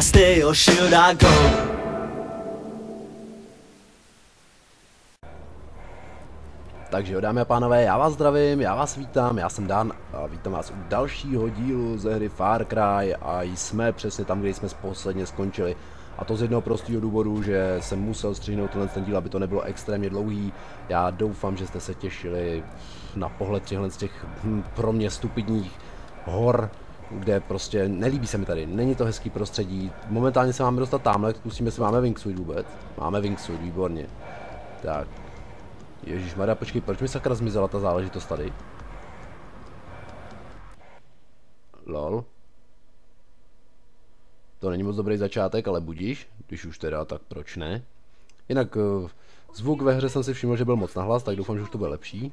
stay or should I go? Takže jo, dámy a pánové, já vás zdravím, já vás vítám, já jsem Dan a vítám vás u dalšího dílu ze hry Far Cry a jsme přesně tam, kde jsme posledně skončili. A to z jednoho prostého důvodu, že jsem musel střihnout ten díl, aby to nebylo extrémně dlouhý. Já doufám, že jste se těšili na pohled těchto z těch pro mě stupidních hor, kde prostě nelíbí se mi tady, není to hezký prostředí. Momentálně se máme dostat tamhle, zkusíme, jestli máme wingsuit vůbec. Máme wingsuit, výborně. Tak. Ježišmarja, počkej, proč mi sakra zmizela ta záležitost tady? Lol. To není moc dobrý začátek, ale budíš, když už teda, tak proč ne? Jinak zvuk ve hře jsem si všiml, že byl moc nahlas, tak doufám, že už to bude lepší.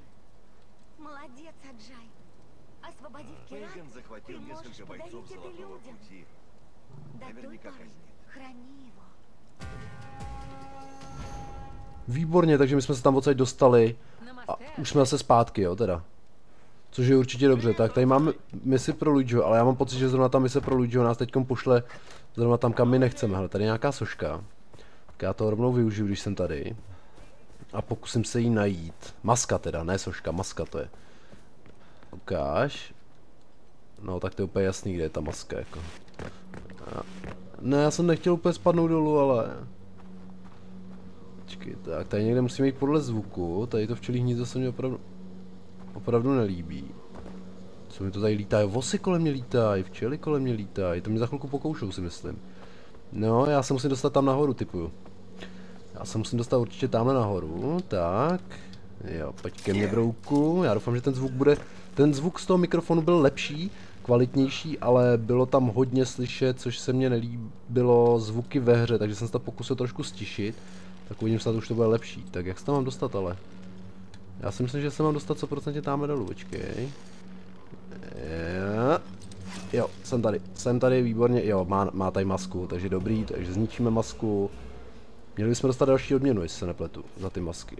Výborně, takže my jsme se tam odsaď dostali a už jsme zase zpátky, jo, teda. Což je určitě dobře, tak tady máme misi pro Luigiho, ale já mám pocit, že zrovna ta mise pro Luigiho nás teďkom pošle zrovna tam, kam my nechceme. Hele, tady je nějaká soška. Tak já to rovnou využiju, když jsem tady. A pokusím se jí najít. Maska teda, ne soška, maska to je. Ukáž. No, tak to je úplně jasný, kde je ta maska, jako. Ne, já jsem nechtěl úplně spadnout dolů, ale... Počkej, tak tady někde musíme jít podle zvuku, tady to včelí hnízdo se mi opravdu nelíbí. Co mi to tady lítá? Vosy kolem mě lítají, včely kolem mě lítají, to mě za chvilku pokoušou, si myslím. No, já se musím dostat tam nahoru, typuju. Já se musím dostat určitě tamhle nahoru, tak. Jo, pojď ke mně, brouku, já doufám, že ten zvuk bude... Ten zvuk z toho mikrofonu byl lepší, kvalitnější, ale bylo tam hodně slyšet, což se mně nelíbilo zvuky ve hře, takže jsem se to pokusil trošku stišit. Tak uvidím, snad už to bude lepší. Tak jak se tam mám dostat, ale? Já si myslím, že se mám dostat 100% tamhle dolů, počkej. Jo, jsem tady, výborně, jo, má tady masku, takže dobrý, takže zničíme masku. Měli bychom dostat další odměnu, jestli se nepletu, za ty masky.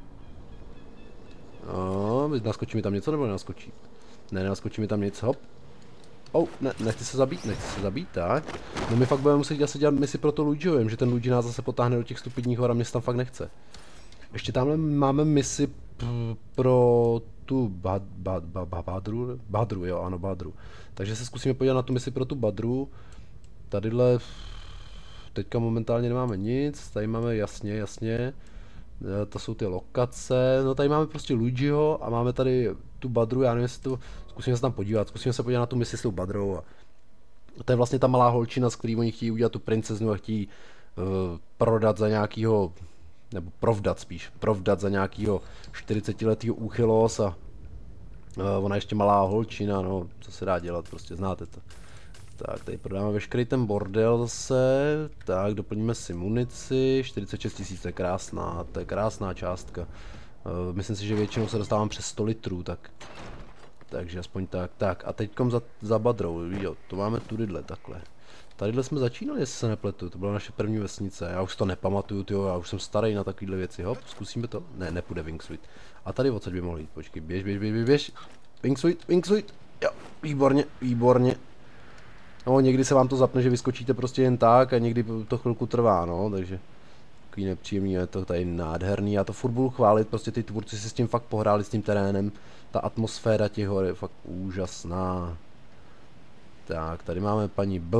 Naskočí mi tam něco, nebo nenaskočí? Ne, nenaskočí mi tam nic, hop. Ne, nechci se zabít, tak. No my fakt budeme muset asi dělat misi pro to Luigiho, vím, že ten Luigi nás zase potáhne do těch stupidních hor a mě se tam fakt nechce. Ještě tamhle máme misi pro tu Badru, jo, ano, Badru. Takže se zkusíme podívat na tu misi pro tu Badru. Tadyhle teďka momentálně nemáme nic, tady máme jasně. To jsou ty lokace, no tady máme prostě Luigiho a máme tady tu Badru, já nevím, jestli to, zkusíme se tam podívat, na tu misi s tou Badrou a to je vlastně ta malá holčina, s kterým oni chtějí udělat tu princeznu a chtějí prodat za nějakýho, nebo provdat za nějakýho 40letýho úchylos a ona ještě malá holčina, no, co se dá dělat, prostě znáte to. Tak, tady prodáme veškerý ten bordel zase, tak tak si munici, 46 000, to je krásná částka. Myslím si, že většinou se dostávám přes 100 litrů, takže aspoň tak. Tak a teďkom za Badrou, jo, to máme tudydle, takhle. Tadyhle jsme začínali, jestli se nepletu, to byla naše první vesnice, já už to nepamatuju, tyjo, já už jsem starý na takovýhle věci, hop, zkusíme to, ne, nepůjde wingsuit. A tady odsaď by mohl jít, počkej, běž, wingsuit, jo, výborně. No, někdy se vám to zapne, že vyskočíte prostě jen tak a někdy to chvilku trvá, no, takže takový nepříjemný, je to tady nádherný, já to furt budu chválit, prostě ty tvůrci si s tím fakt pohráli, s tím terénem, ta atmosféra těch hor je fakt úžasná. Tak, tady máme paní B.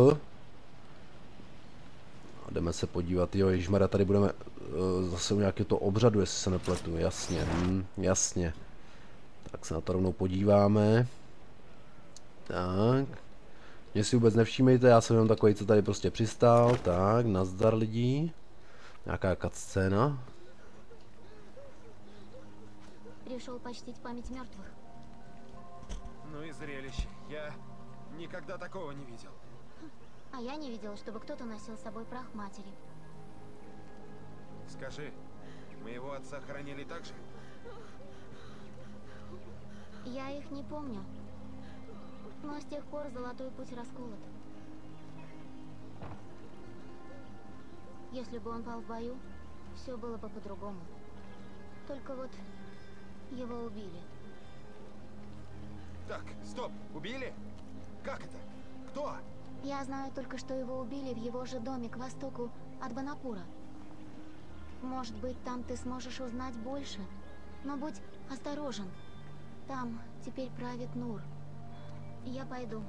A jdeme se podívat, jo, ježmarja, tady budeme zase u nějakého to obřadu, jestli se nepletu, jasně. Tak se na to rovnou podíváme. Tak. Mě si vůbec nevšímejte, já jsem jenom takový, co tady prostě přistál. Tak, nazdar lidí. Nějaká cutscéna. Пришел почтить память мертвых. Ну и зрелище. Я никогда такого не видел. А я не видел, чтобы кто-то носил с собой прах матери. Скажи, моего отца хоронили так же? Я их не помню. Но с тех пор золотой путь расколот. Если бы он пал в бою, все было бы по-другому. Только вот его убили. Так, стоп, убили? Как это? Кто? Я знаю только, что его убили в его же доме к востоку от Банапура. Может быть, там ты сможешь узнать больше. Но будь осторожен. Там теперь правит Нур. Я пойду.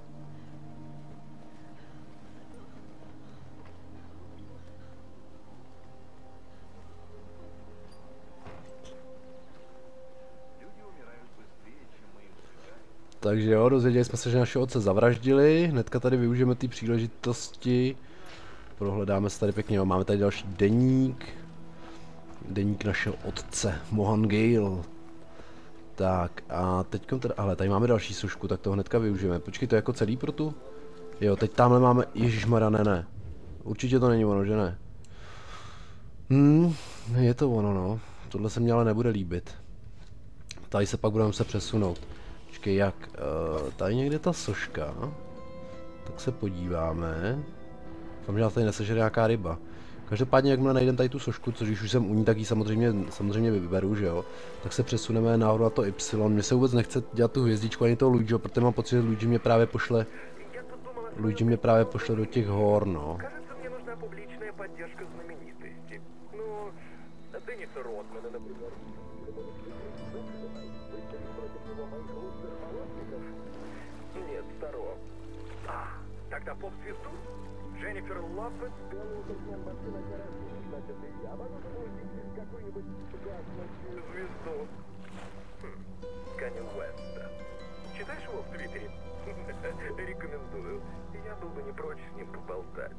Takže jo, dozvěděli jsme se, že našeho otce zavraždili. Hnedka tady využijeme ty příležitosti. Prohledáme se tady pěkně, jo. Máme tady další deník. Deník našeho otce, Mohan Gale. Tak a teďkom teda, ale tady máme další sošku, tak to hnedka využijeme. Počkej, to je jako celý pro tu? Jo, teď tamhle máme, ježišmarja, ne. Určitě to není ono, že ne? Je to ono, no. Tohle se mě ale nebude líbit. Tady se pak budeme se přesunout. Počkej, jak? Tady někde ta soška. Tak se podíváme. Doufám, že nás tady nesežere nějaká ryba. Každopádně, jakmile najdeme tady tu sošku, což když už jsem u ní, tak ji samozřejmě vyberu, že jo. Tak se přesuneme nahoru na to Y. Mně se vůbec nechce dělat tu hvězdičku ani toho Luigiho, protože mám pocit, že Luigi mě právě pošle do těch hor, no. Тогда поп-звезду? Дженнифер Лопес, белую машина гаража. Значит, и я могу запустить какую-нибудь звезду. Канье Уэста. Читаешь его в Твиттере? Рекомендую. Я был бы не прочь с ним поболтать.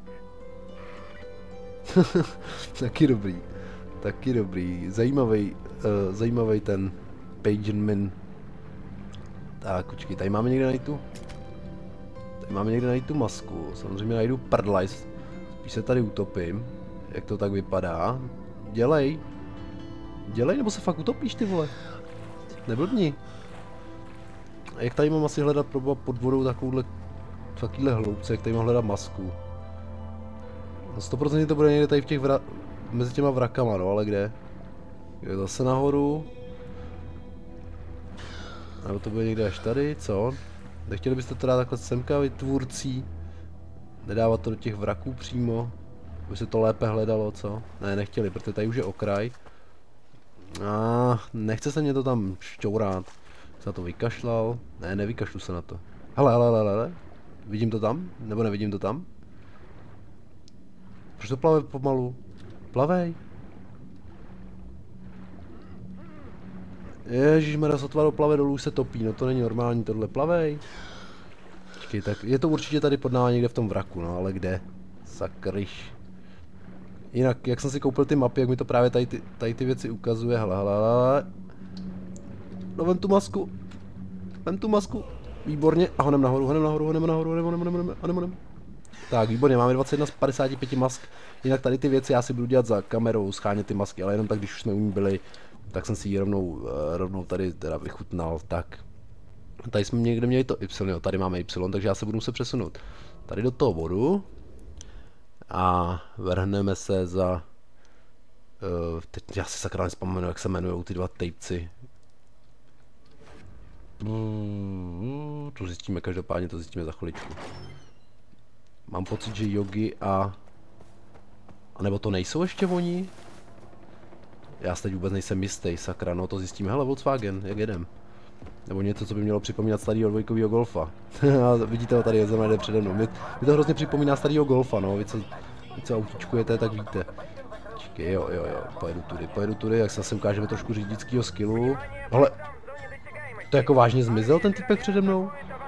Taky dobrý. Zajímavý ten Pagan Min. Tak, počkej, tady máme někde najít tu? Tady máme někde najít tu masku, samozřejmě najdu prdlaj, spíš se tady utopím, jak to tak vypadá. Dělej nebo se fakt utopíš, ty vole, neblbni. A jak tady mám asi hledat pod vodou takovýhle hloubce, jak tady mám hledat masku. No 100% to bude někde tady v těch mezi těma vrakama, no, ale kde? Je zase nahoru. Nebo to bude někde až tady, co? Nechtěli byste to dát takhle semka, vy tvůrcí? Nedávat to do těch vraků přímo? Aby se to lépe hledalo, co? Ne, nechtěli, protože tady už je okraj. Nechce se mě to tam šťourat. Jsem na to vykašlal. Ne, nevykašlu se na to. Hele. Vidím to tam? Nebo nevidím to tam? Proč to plave pomalu? Plavej. Ježišmarja, sotva doplave dolů se topí, no to není normální, tohle plavej. Počkej, tak je to určitě tady pod náma někde v tom vraku, no ale kde? Sakryš. Jinak, jak jsem si koupil ty mapy, jak mi to právě tady ty věci ukazuje, hele. No vem tu masku. Výborně, a honem nahoru. Tak, výborně, máme 21 z 55 mask. Jinak tady ty věci já si budu dělat za kamerou, schánět ty masky, ale jenom tak, když už jsme u ní byli, tak jsem si ji rovnou tady teda vychutnal, tak. Tady jsme někde měli to Y, jo, tady máme Y, takže já se budu muset přesunout tady do toho bodu. A vrhneme se za... teď já si sakra nespomenu, jak se jmenují ty dva tejpci. To zjistíme, každopádně to zjistíme za chviličku. Mám pocit, že Yogi a nebo to nejsou ještě oni? Já si teď vůbec nejsem jistý, sakra, no to zjistíme. Hele, Volkswagen, jak jedem? Nebo něco, co by mělo připomínat starýho dvojkovýho Golfa. Vidíte ho tady, je zrovna jde přede mnou. Mě to hrozně připomíná starýho Golfa, no, vy co autíčkujete, tak víte. Čekej, jo, pojedu tudy, jak se zase ukážeme trošku řidičského skillu. Ale to jako vážně zmizel ten typek přede mnou?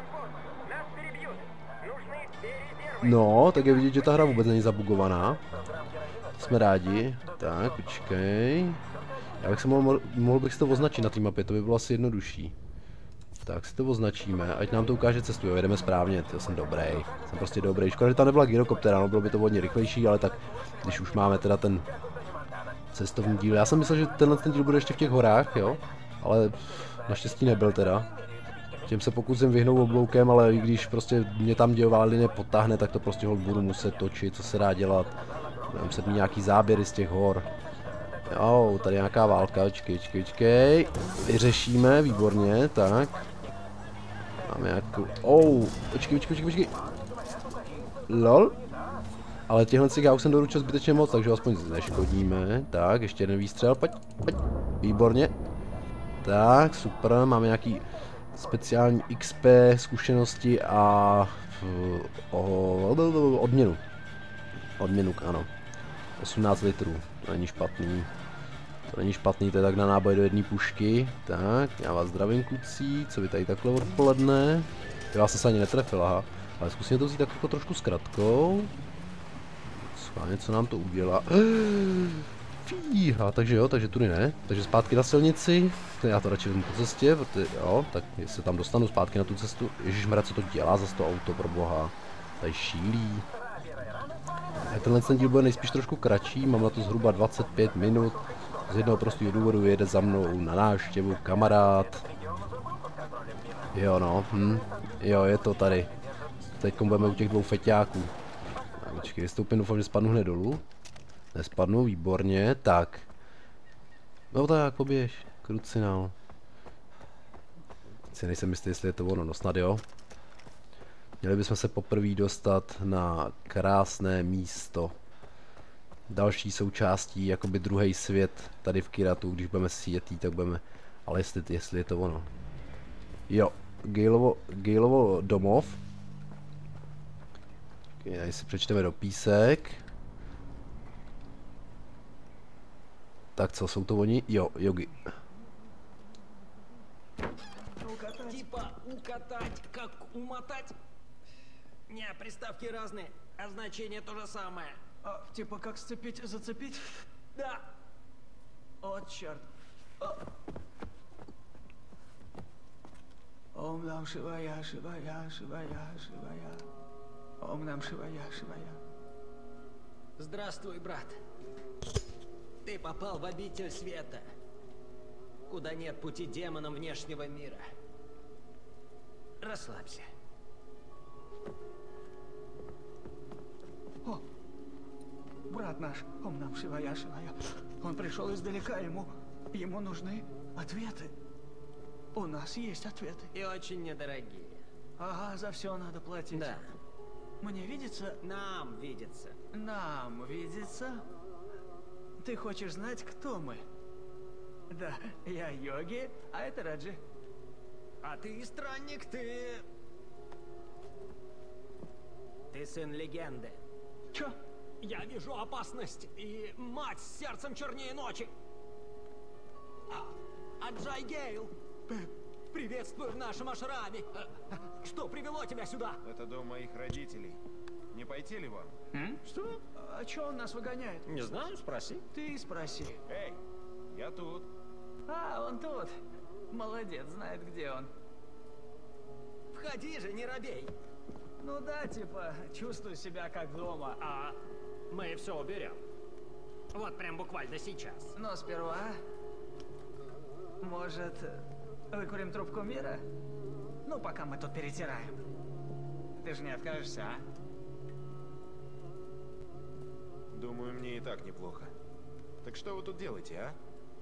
No, tak je vidět, že ta hra vůbec není zabugovaná. Jsme rádi. Tak, počkej. Já bych se mohl bych si to označit na té mapě, to by bylo asi jednodušší. Tak si to označíme, ať nám to ukáže cestu, jo, jedeme správně, já jsem prostě dobrý. Škoda, že tam nebyla gyrokoptera, no bylo by to hodně rychlejší, ale tak, když už máme teda ten cestovní díl. Já jsem myslel, že ten díl bude ještě v těch horách, jo, ale naštěstí nebyl teda. Těm se pokusím vyhnout obloukem, ale i když prostě mě tam dějová linie potáhne, tak to prostě hod budu muset točit, co se dá dělat. Budeme muset mít nějaký záběry z těch hor. Jo, tady nějaká válka, počkej. Vyřešíme, výborně, tak. Máme nějakou... počkej. Lol. Ale těchhle já už jsem doručil zbytečně moc, takže aspoň neškodíme. Tak, ještě jeden výstřel, pojď. Výborně. Tak, super, máme nějaký speciální XP zkušenosti a odměnu. Odměnu, ano. 18 litrů, to není špatný. To není špatný, to je tak na náboj do jedné pušky. Tak, já vás zdravím kluci, co vy tady takhle odpoledne. Já vás se ani netrefil, aha. Ale zkusíme to vzít tak jako trošku s kratkou. Schválně, co nám to udělá. Fíha, takže jo, takže tudy ne. Takže zpátky na silnici. Já to radši vezmu po cestě, protože jo, tak jestli tam dostanu zpátky na tu cestu. Ježišmarja, co to dělá za to auto, pro boha. Tady šílí. A tenhle ten díl bude nejspíš trošku kratší, mám na to zhruba 25 minut. Z jednoho prostého důvodu jede za mnou na návštěvu kamarád. Jo no, jo, je to tady. Teď budeme u těch dvou feťáků. Počkej, vystoupím, doufám, že spadnu hned dolů. Nespadnu, výborně, tak. No tak, poběž, krucinál. Si nejsem jistý, jestli je to ono, no snad jo. Měli bychom se poprvé dostat na krásné místo. Další součástí, jakoby druhý svět tady v Kiratu, když budeme sjetý, tak budeme... Ale jestli je to ono. Jo, Galeovo domov. Tady si přečteme do písek. Tak co, jsou to oni? Jo, Yogi. Типа укатать, как умотать? Не, приставки разные, а значение то же самое. Типа как сцепить, зацепить? Да. О, черт. Ом нам шивая, шивая, шивая, шивая. Ом нам шивая, шивая. Здравствуй, брат. Ты попал в обитель света, куда нет пути демонам внешнего мира. Расслабься. О, брат наш, Ом нам шивая, шивая. Он пришел издалека, ему нужны ответы. У нас есть ответы. И очень недорогие. Ага, за все надо платить. Да. Мне видится? Нам видится. Нам видится? Ты хочешь знать, кто мы? Да, я Йоги, а это Раджи. А ты странник, ты сын легенды. Чё? Я вижу опасность и мать с сердцем чернее ночи. Аджай Гейл, приветствую в нашем ашраме. Что привело тебя сюда? Это дом моих родителей. Не пойти ли вам? Что? А чё он нас выгоняет? Не знаю, спроси. Ты спроси. Эй, я тут. А, он тут. Молодец, знает, где он. Входи же, не робей. Ну да, типа, чувствую себя как дома, а... Мы все уберем. Вот прям буквально сейчас. Но сперва... Может, выкурим трубку мира? Ну, пока мы тут перетираем. Ты же не откажешься, а? Думаю, мне и так неплохо. Так что вы тут делаете, а?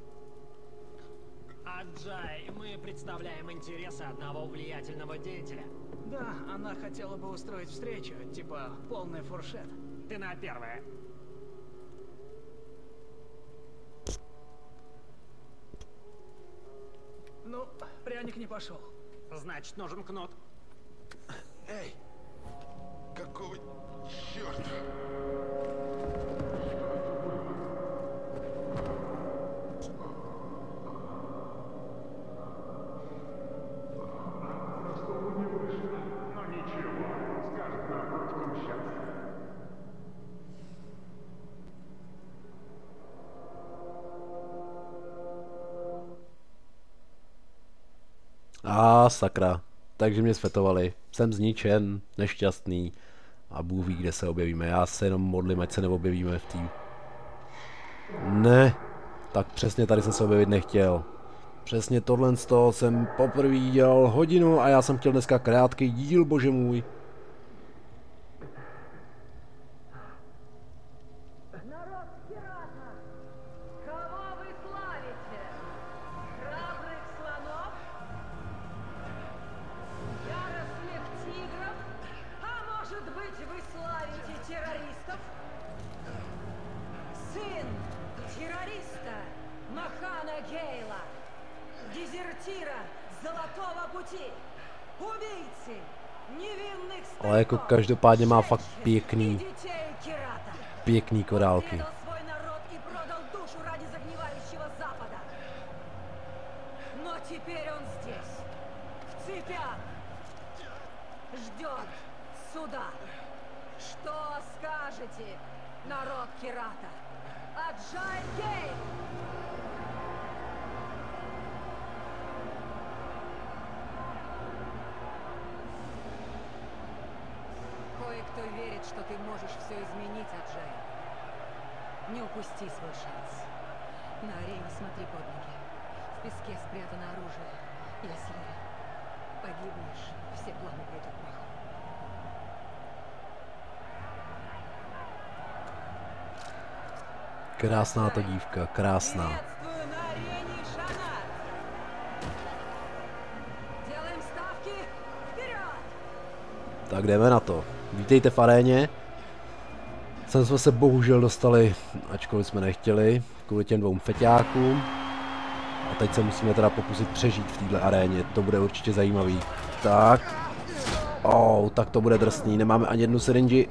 Аджай, мы представляем интересы одного влиятельного деятеля. Да, она хотела бы устроить встречу, типа полный фуршет. Ты на первое. Ну, пряник не пошел. Значит, нужен кнут. Эй! Какого черта? A sakra. Takže mě sfetovali. Jsem zničen, nešťastný. A Bůh ví, kde se objevíme. Já se jenom modlím, ať se neobjevíme v té... Ne. Tak přesně tady jsem se objevit nechtěl. Přesně tohle z toho jsem poprvé dělal hodinu a já jsem chtěl dneska krátký díl, bože můj. сын террориста Махана Гейла, дезертира Золотого пути, убийцы невинных стариков, Ale jako každopádně má fakt pěkný, и детей Кирата. pěkný korálky. Предал свой народ и продал душу ради загнивающего Запада. Но теперь он здесь, в цепях, ждет суда. Что скажете, народ Кирата? Аджай Гейл! Кое-кто верит, что ты можешь все изменить, Аджай. Не упусти свой шанс. На арене смотри под ноги. В песке спрятано оружие. Если погибнешь, все планы пойдут прахом. Krásná ta dívka, krásná. Приветствую на арене Шанат. Делаем ставки. Вперед! Tak jdeme na to. Vítejte v aréně. Sem jsme se bohužel dostali, ačkoliv jsme nechtěli, kvůli těm dvou feťákům. A teď se musíme teda pokusit přežít v této aréně, to bude určitě zajímavý. Tak. Tak to bude drsný, nemáme ani jednu syringi.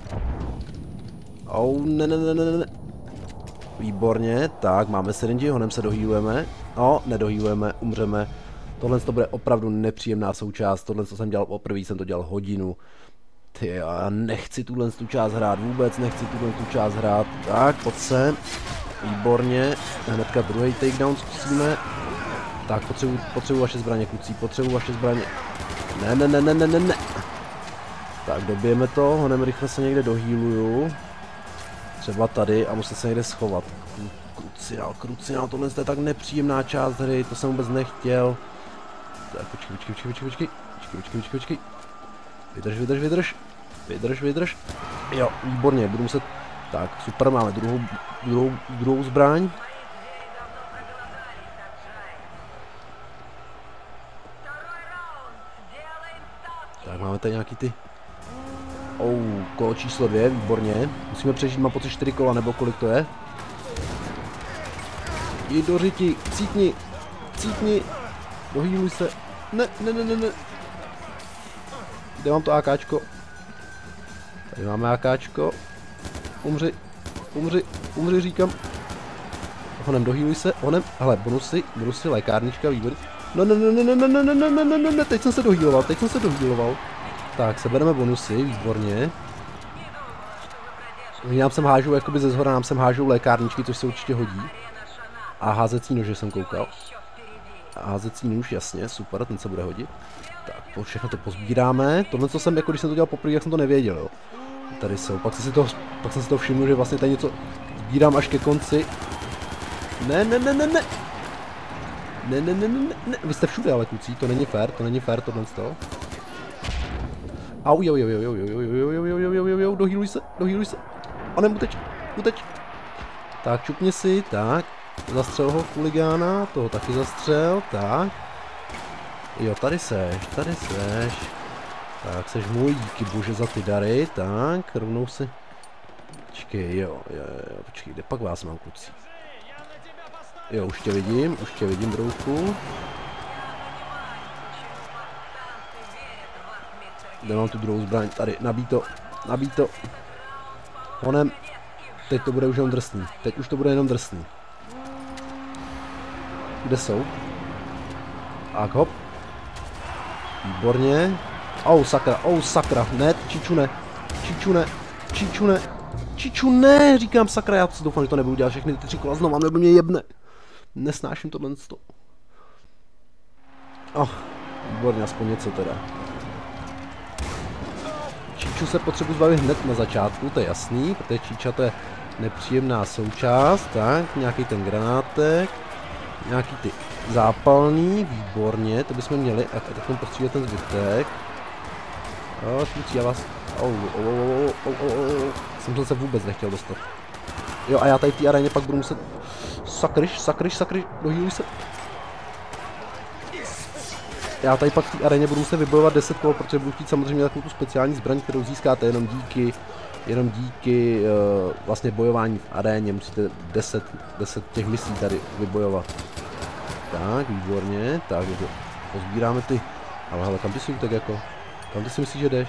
Ne. Výborně, tak máme syringi, honem se dohýlujeme. Nedohýlujeme, umřeme. Tohle to bude opravdu nepříjemná součást, tohle co jsem dělal poprvé, jsem to dělal hodinu. Ty, já nechci tuhle tu část hrát, vůbec nechci tuhle tu část hrát. Tak, pojď sem. Výborně, hnedka druhý takedown zkusíme. Tak, potřebuji vaše zbraně, kluci, potřebuji vaše zbraně. Ne. Tak, dobijeme to, honem rychle se někde dohýluju. Třeba tady a musím se někde schovat. Krucinál, tohle je tak nepříjemná část hry, to jsem vůbec nechtěl. Tak, počkej. Vydrž. Jo, výborně, budu muset... Tak, super, máme druhou zbraň. Tak, máme tady nějaký ty... kolo číslo 2, výborně. Musíme přežít, mám pocit 4 kola, nebo kolik to je. Jdi do řiti, cítni. Dohýluj se. Ne. Kde mám to AKčko? Tady máme AKčko. Umři, říkám. Honem, dohýluj se, honem. Hele, bonusy, lékárnička, výborně. Ne, teď jsem se dohýloval. Tak, sebereme bonusy, výborně. Nám sem hážou, jakoby ze zhora nám sem hážou lékárničky, což se určitě hodí. A házecí nože jsem koukal. Házecí nůž, jasně, super, ten se bude hodit. Tak, všechno to pozbíráme. Tohle, co jsem, jako když jsem to dělal poprvé, jak jsem to nevěděl, jo. Tady jsou, pak jsem si to všiml, že vlastně tady něco sbírám až ke konci. Ne. Vy jste všude, ale kluci, to není fér, tohle z toho. Au, jo, dohýluj se. A ne, uteč. Tak, čupni si, tak. Zastřel ho chuligána, toho taky zastřel, tak. Jo, tady seš. Tak, seš můj, díky bože za ty dary, tak, rovnou si. Počkej, jo, počkej, kde pak vás mám, kluci? Jo, už tě vidím, brouchu. Kde mám tu druhou zbraň? Tady, nabij to. Honem. Teď to bude už jenom drsný. Kde jsou? Tak, hop. Výborně. Sakra. Ne, Čičune, říkám sakra, já si doufám, že to nebudu dělat všechny ty 3 kola znovu, nebo mě jebne. Nesnáším tohle. Výborně, aspoň něco teda. Číču se potřebuji zbavit hned na začátku, to je jasný, protože číča to je nepříjemná součást, tak, nějaký ten granátek, nějaký ty zápalný, výborně, to bychom měli, a teď postřílet ten zbytek. Kluci, já vás, jsem se vůbec nechtěl dostat. Jo, a já tady v té aréně pak budu muset, sakryš, dohýluj se. já tady pak v té aréně budu muset vybojovat 10 kol, protože budu chtít samozřejmě takovou tu speciální zbraň, kterou získáte jenom díky vlastně bojování v aréně. Musíte 10 těch misí tady vybojovat. Tak, výborně, tak pozbíráme ty, ale hele, kam ty jsou tak jako, kam ty si myslíš, že jdeš?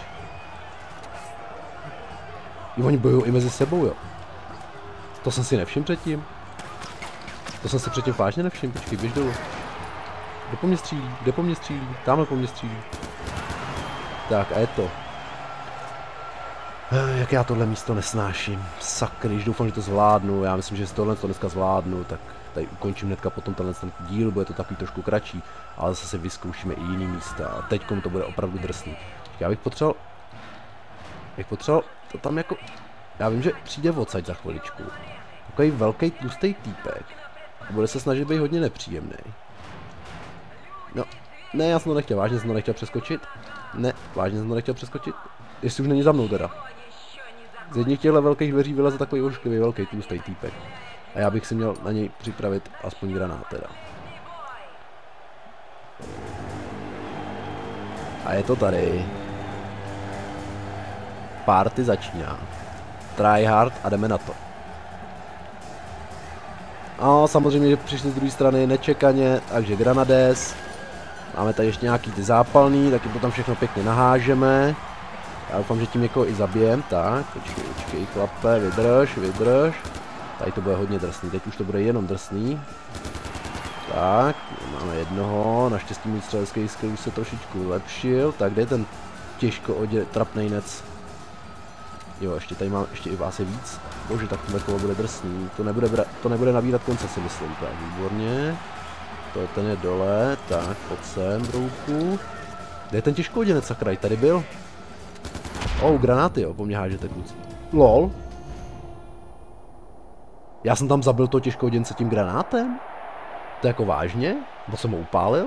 Jo, oni bojují i mezi sebou, jo. To jsem si nevšiml předtím. To jsem si předtím vážně nevšiml, počkej, běž dolů. Kde po mně střílí, tamhle po mně střílí. Tak a je to. Jak já tohle místo nesnáším. Sakry, když doufám, že to zvládnu, já myslím, že tohle to dneska zvládnu, tak tady ukončím hnedka potom ten díl, bude to takový trošku kratší, ale zase si vyzkoušíme i jiný místa a teďkom to bude opravdu drsný. Já bych potřeboval to tam jako, já vím, že přijde odsaď za chviličku. Takový velký tlustý týpek a bude se snažit být hodně nepříjemný. No, ne, já jsem to nechtěl, vážně jsem to nechtěl přeskočit. Ne, vážně jsem to nechtěl přeskočit. Jestli už není za mnou teda. Z jedních těchto velkých dveří vyleze takový ošklivý velký tlustý týpek. A já bych si měl na něj připravit aspoň granát teda. A je to tady. Party začíná. Try hard a jdeme na to. A samozřejmě, že přišli z druhé strany nečekaně, takže granades. Máme tady ještě nějaký ty zápalný, taky to tam všechno pěkně nahážeme. Já doufám, že tím někoho i zabijem. Tak, počkej, chlape, vydrž. Tady to bude hodně drsný, teď už to bude jenom drsný. Tak, máme jednoho, naštěstí můj střelecký skill už se trošičku zlepšil. Tak, kde je ten těžko trapnejnec? Jo, ještě tady mám, ještě i vás je víc. Bože, tak tohle kolo bude drsný, to nebude nabírat konce, si myslím. Tak, výborně. Ten je dole, tak, pojď sem, brouku. Kde je ten těžkooděnec, sakraj, tady byl? Granáty, jo, po mně hážete, kluci. LOL. Já jsem tam zabil toho těžkooděnce tím granátem? To je jako vážně? Bo jsem ho upálil?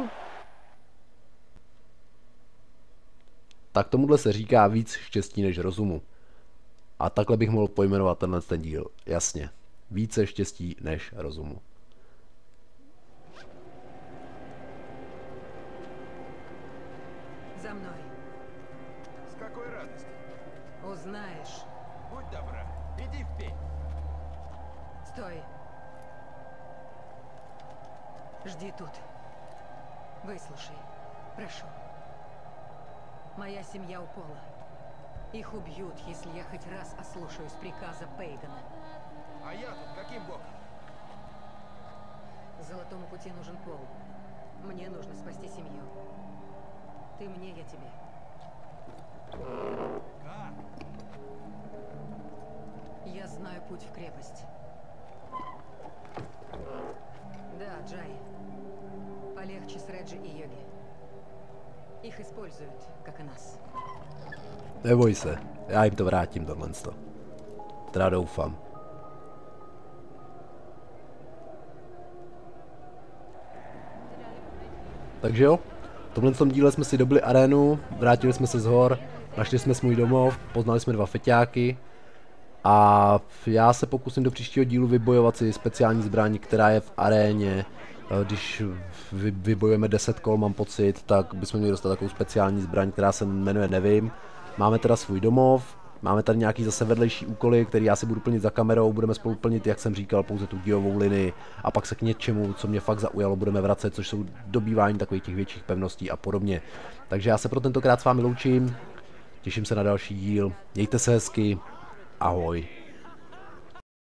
Tak tomuhle se říká víc štěstí než rozumu. A takhle bych mohl pojmenovat ten díl, jasně. Více štěstí než rozumu. За мной. С какой радостью? Узнаешь. Будь добра, иди в пень. Стой. Жди тут. Выслушай. Прошу. Моя семья у Пола. Их убьют, если я хоть раз ослушаюсь приказа Пейгана. А я тут каким боком? Золотому пути нужен Пол. Мне нужно спасти семью. Ты мне, я тебе. Как? Я знаю путь в крепость. Да, Джай. Полегче с Реджи и Йоги. Их используют, как и нас. Neboj se, já jim to vrátím tohle. Teda doufám. Takže jo, v tomhle díle jsme si dobili arénu, vrátili jsme se z hor, našli jsme svůj domov, poznali jsme 2 feťáky a já se pokusím do příštího dílu vybojovat si speciální zbraň, která je v aréně. Když vybojujeme 10 kol, mám pocit, tak bychom měli dostat takovou speciální zbraň, která se jmenuje nevím. Máme teda svůj domov, máme tady nějaký zase vedlejší úkoly, který já si budu plnit za kamerou, budeme spolu plnit, jak jsem říkal, pouze tu dějovou linii a pak se k něčemu, co mě fakt zaujalo, budeme vracet, což jsou dobývání takových těch větších pevností a podobně. Takže já se pro tentokrát s vámi loučím, těším se na další díl, mějte se hezky, ahoj.